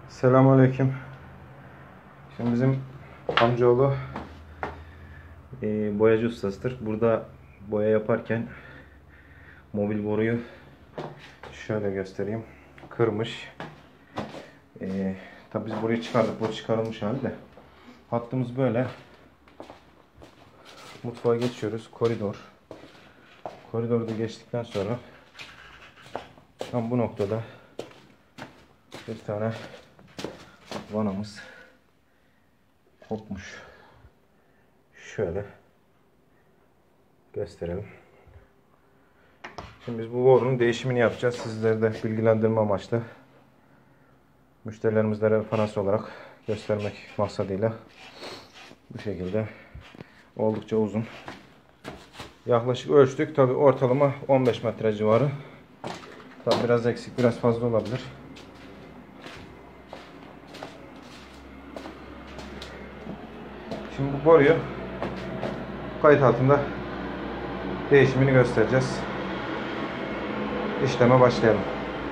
Selamünaleyküm. Şimdi bizim amcaoğlu boyacı ustasıdır. Burada boya yaparken mobil boruyu şöyle göstereyim. Kırmış. Tabi biz burayı çıkardık. Bu çıkarılmış hali de. Hattımız böyle. Mutfağa geçiyoruz. Koridor. Koridorda geçtikten sonra tam bu noktada bir tane vanamız kopmuş. Şöyle gösterelim. Şimdi biz bu borunun değişimini yapacağız. Sizleri de bilgilendirme amaçlı. Müşterilerimizle referans olarak göstermek maksadıyla bu şekilde oldukça uzun. Yaklaşık ölçtük. Tabi ortalama 15 metre civarı. Tabi biraz eksik, biraz fazla olabilir. Şimdi bu boruyu kayıt altında değişimini göstereceğiz. İşleme başlayalım.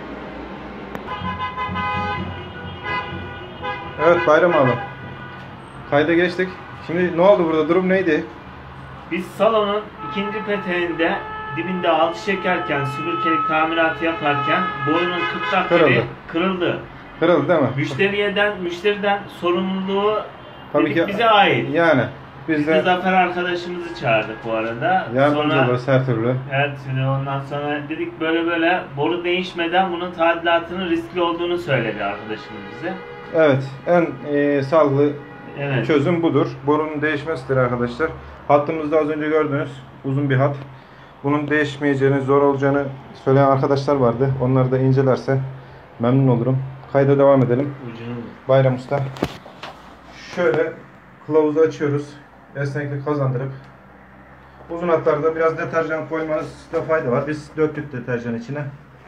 Evet Bayram abi. Kayda geçtik. Şimdi ne oldu burada? Durum neydi? Biz salonun ikinci peteğinde dibinde altı çekerken, süpürgelik tamiratı yaparken boyunun kıtlak yeri kırıldı. Kırıldı değil mi? Müşteriden sorumluluğu Tabii ki bize ait. Yani Biz de Zafer arkadaşımızı çağırdık bu arada. Yardımcı oluruz her türlü. Her türlü. Ondan sonra dedik böyle boru değişmeden bunun tadilatının riskli olduğunu söyledi arkadaşımız bize. Evet, en sağlıklı Evet. çözüm budur. Borunun değişmesidir arkadaşlar. Hattımızda az önce gördüğünüz uzun bir hat. Bunun değişmeyeceğini, zor olacağını söyleyen arkadaşlar vardı. Onları da incelerse memnun olurum. Kayda devam edelim. Bayram Usta. Şöyle kılavuzu açıyoruz. Esneklik kazandırıp uzun hatlarda biraz deterjan koymanızda fayda var. Biz döktük deterjan içine.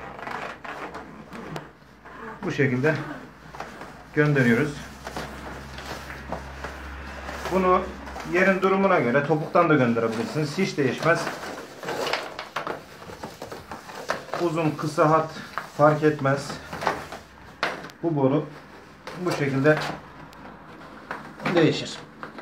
Bu şekilde gönderiyoruz. Bunu yerin durumuna göre topuktan da gönderebilirsiniz. Hiç değişmez. Uzun kısa hat fark etmez. Bu boru bu şekilde değişir.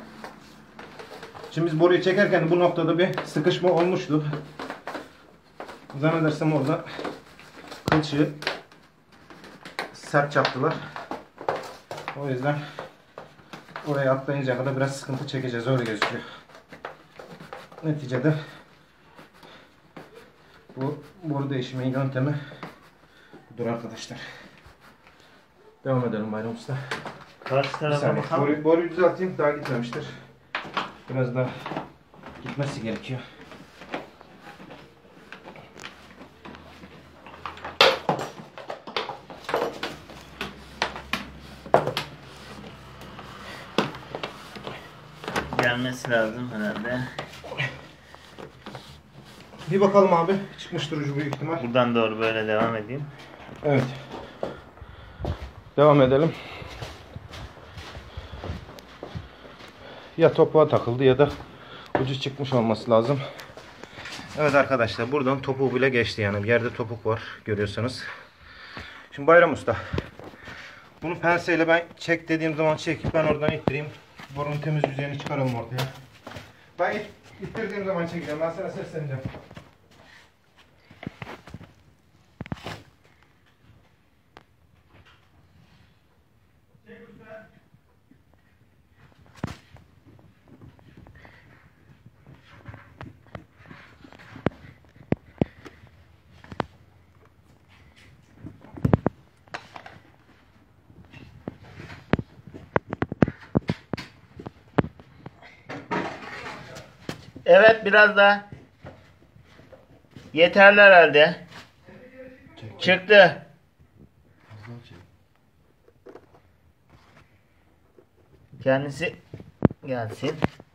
Şimdi biz boruyu çekerken bu noktada bir sıkışma olmuştu. Zannedersem orada kılçığı sert çaktılar. O yüzden oraya atlayınca kadar biraz sıkıntı çekeceğiz. Öyle gözüküyor. Neticede bu boru değişimi yöntemi budur arkadaşlar. Devam edelim Bayram Usta. Karşı tarafa bakalım. Boruyu düzelteyim. Daha gitmemiştir. Biraz daha gitmesi gerekiyor. Gelmesi lazım herhalde. Bir bakalım abi. Çıkmıştır ucu büyük ihtimal. Buradan doğru böyle devam edeyim. Evet. Devam edelim. Ya topuğa takıldı ya da ucu çıkmış olması lazım. Evet arkadaşlar buradan topuğu bile geçti yani. Bir yerde topuk var görüyorsanız. Şimdi Bayram Usta. Bunu penseyle ben çek dediğim zaman çekip ben oradan ittireyim. Borunun temiz yüzeyini çıkaralım ortaya. Ben ittirdiğim zaman çekeceğim. Ben sana sesleneceğim. Evet biraz daha. Yeterli herhalde. Çıktı. Kendisi gelsin.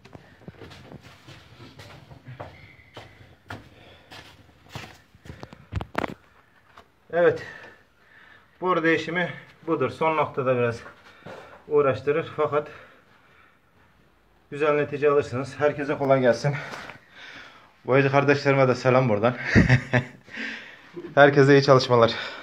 Evet. Boru değişimi budur. Son noktada biraz uğraştırır fakat güzel netice alırsınız. Herkese kolay gelsin. Boyacı kardeşlerime de selam buradan. Herkese iyi çalışmalar.